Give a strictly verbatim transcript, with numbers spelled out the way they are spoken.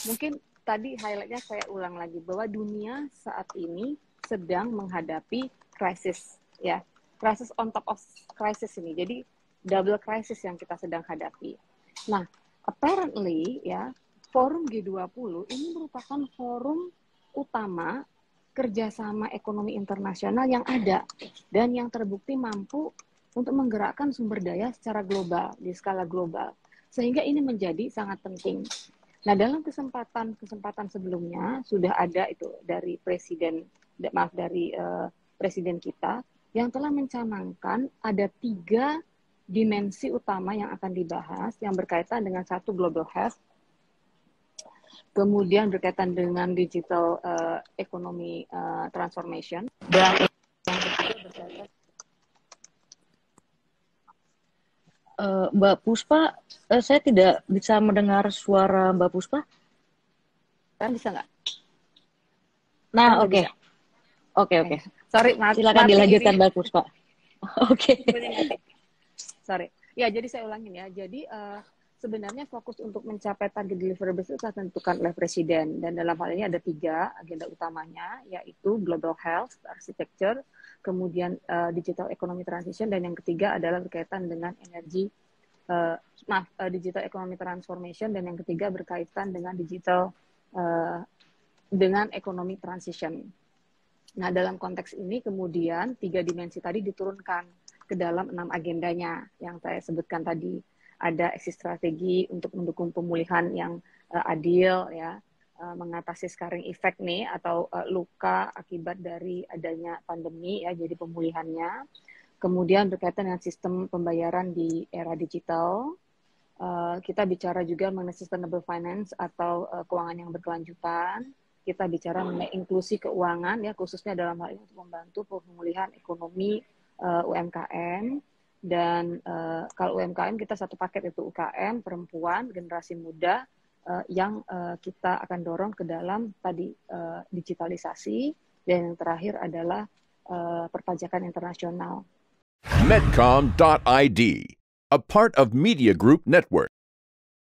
mungkin tadi highlight-nya saya ulang lagi bahwa dunia saat ini sedang menghadapi krisis, ya, krisis on top of krisis ini. Jadi double krisis yang kita sedang hadapi. Nah, apparently ya, forum G dua puluh ini merupakan forum utama kerjasama ekonomi internasional yang ada dan yang terbukti mampu untuk menggerakkan sumber daya secara global, di skala global. Sehingga ini menjadi sangat penting. Nah, dalam kesempatan-kesempatan sebelumnya sudah ada itu dari presiden, maaf dari uh, presiden kita yang telah mencanangkan ada tiga dimensi utama yang akan dibahas yang berkaitan dengan satu global health, kemudian berkaitan dengan digital uh, economy uh, transformation, dan yang ketiga berkaitan Uh, Mbak Puspa, uh, saya tidak bisa mendengar suara Mbak Puspa. Kan bisa nggak? Nah, oke. Oke, oke. Okay. Sorry, maaf. Silakan dilanjutkan, Mbak Puspa. Oke. Okay. Sorry. Ya, jadi saya ulangin ya. Jadi uh, sebenarnya fokus untuk mencapai target deliverables itu telah ditentukan oleh Presiden. Dan dalam hal ini ada tiga agenda utamanya, yaitu Global Health, Architecture, kemudian uh, Digital Economy Transition, dan yang ketiga adalah berkaitan dengan energi, uh, maaf, uh, Digital Economy Transformation, dan yang ketiga berkaitan dengan Digital, uh, dengan Economy Transition. Nah, dalam konteks ini kemudian tiga dimensi tadi diturunkan ke dalam enam agendanya yang saya sebutkan tadi. Ada exit strategi untuk mendukung pemulihan yang uh, adil, ya, uh, mengatasi scarring effect nih atau uh, luka akibat dari adanya pandemi, ya, jadi pemulihannya. Kemudian berkaitan dengan sistem pembayaran di era digital. Uh, kita bicara juga mengenai sustainable finance atau uh, keuangan yang berkelanjutan. Kita bicara mengenai inklusi keuangan, ya, khususnya dalam hal ini untuk membantu pemulihan ekonomi uh, U M K M. Dan uh, kalau U M K M kita satu paket itu U K M, perempuan, generasi muda uh, yang uh, kita akan dorong ke dalam tadi uh, digitalisasi, dan yang terakhir adalah uh, perpajakan internasional. Medcom dot I D, a part of Media Group Network.